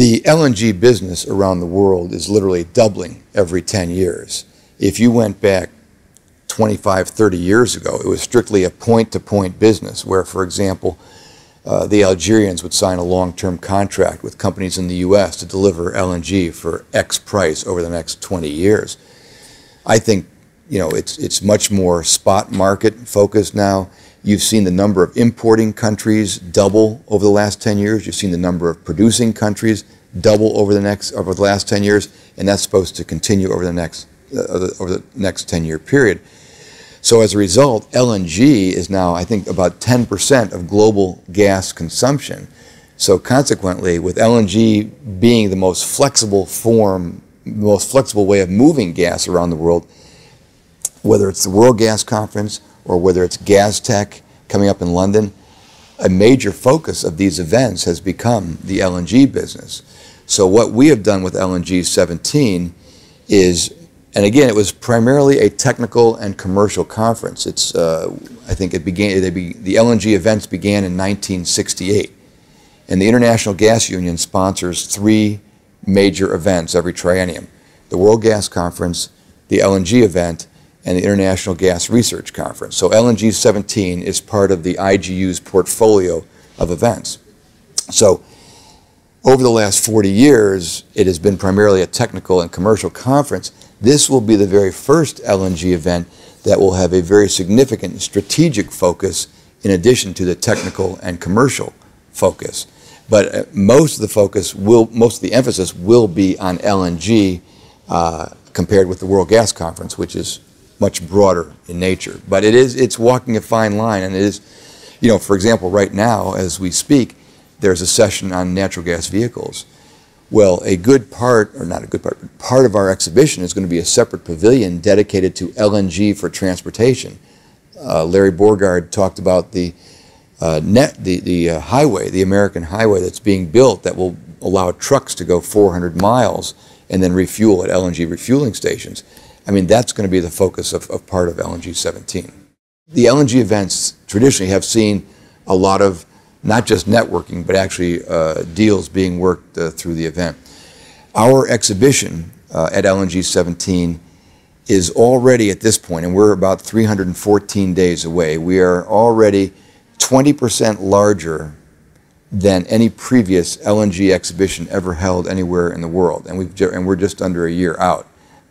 The LNG business around the world is literally doubling every 10 years. If you went back 25, 30 years ago, it was strictly a point-to-point business where, for example, the Algerians would sign a long-term contract with companies in the U.S. to deliver LNG for X price over the next 20 years. I think, it's much more spot market focused now. You've seen the number of importing countries double over the last 10 years. You've seen the number of producing countries double over the last 10 years, and that's supposed to continue over the next 10-year period. So as a result, LNG is now, I think, about 10% of global gas consumption. So consequently, with LNG being the most flexible way of moving gas around the world, whether it's the World Gas Conference or whether it's GasTech coming up in London, a major focus of these events has become the LNG business. So what we have done with LNG17 is, and again, it was primarily a technical and commercial conference. It's, I think it began, the LNG events began in 1968. And the International Gas Union sponsors 3 major events every triennium: the World Gas Conference, the LNG event, and the International Gas Research Conference. So LNG17 is part of the IGU's portfolio of events. So over the last 40 years, it has been primarily a technical and commercial conference. This will be the very first LNG event that will have a very significant strategic focus in addition to the technical and commercial focus. But most of the emphasis will be on LNG compared with the World Gas Conference, which is much broader in nature. But it's walking a fine line, and it is, for example, right now as we speak, there's a session on natural gas vehicles. Well, a good part, or not a good part, but part of our exhibition is going to be a separate pavilion dedicated to LNG for transportation. Larry Borgard talked about the highway, the American highway that's being built that will allow trucks to go 400 miles and then refuel at LNG refueling stations. I mean, that's going to be the focus of part of LNG17. The LNG events traditionally have seen a lot of not just networking, but actually deals being worked through the event. Our exhibition at LNG17 is already at this point, and we're about 314 days away, we are already 20% larger than any previous LNG exhibition ever held anywhere in the world, and we're just under a year out.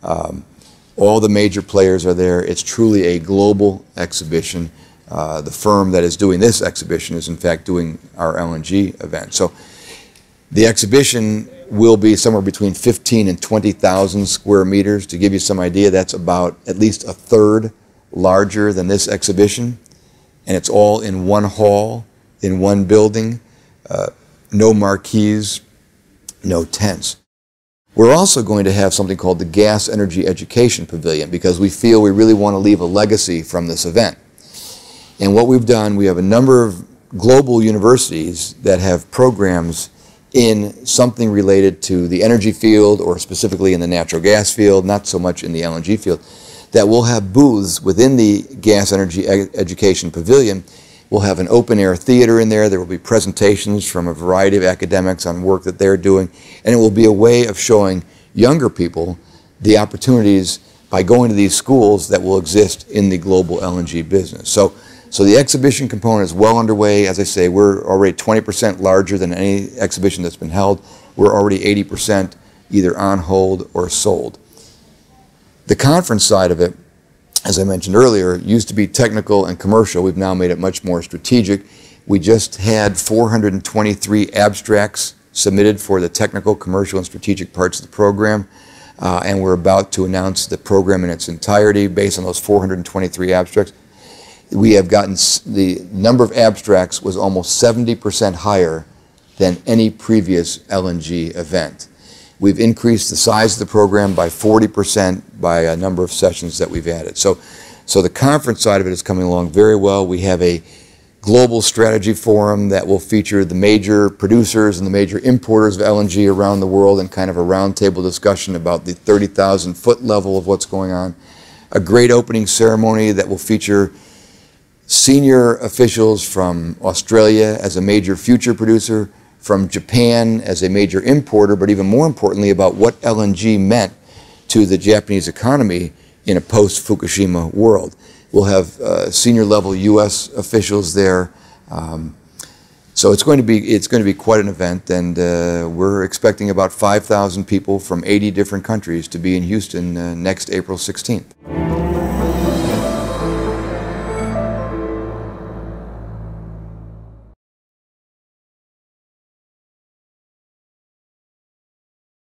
All the major players are there. It's truly a global exhibition. The firm that is doing this exhibition is in fact doing our LNG event. So the exhibition will be somewhere between 15 and 20,000 square meters. To give you some idea, that's about at least a third larger than this exhibition. And it's all in one hall, in one building, no marquees, no tents. We're also going to have something called the Gas Energy Education Pavilion because we feel we really want to leave a legacy from this event. And what we've done, we have a number of global universities that have programs in something related to the energy field or specifically in the natural gas field, not so much in the LNG field, that will have booths within the Gas Energy Education Pavilion. We'll have an open-air theater in there. There will be presentations from a variety of academics on work that they're doing, and it will be a way of showing younger people the opportunities by going to these schools that will exist in the global LNG business. So the exhibition component is well underway. As I say, we're already 20% larger than any exhibition that's been held. We're already 80% either on hold or sold. The conference side of it, as I mentioned earlier, used to be technical and commercial. We've now made it much more strategic. We just had 423 abstracts submitted for the technical, commercial, and strategic parts of the program. And we're about to announce the program in its entirety based on those 423 abstracts. We have gotten, the number of abstracts was almost 70% higher than any previous LNG event. We've increased the size of the program by 40% by a number of sessions that we've added. So the conference side of it is coming along very well. We have a global strategy forum that will feature the major producers and the major importers of LNG around the world and kind of a roundtable discussion about the 30,000-foot level of what's going on. A great opening ceremony that will feature senior officials from Australia as a major future producer, from Japan as a major importer, but even more importantly about what LNG meant to the Japanese economy in a post-Fukushima world. We'll have senior level U.S. officials there. So it's going to be quite an event, and we're expecting about 5,000 people from 80 different countries to be in Houston next April 16th.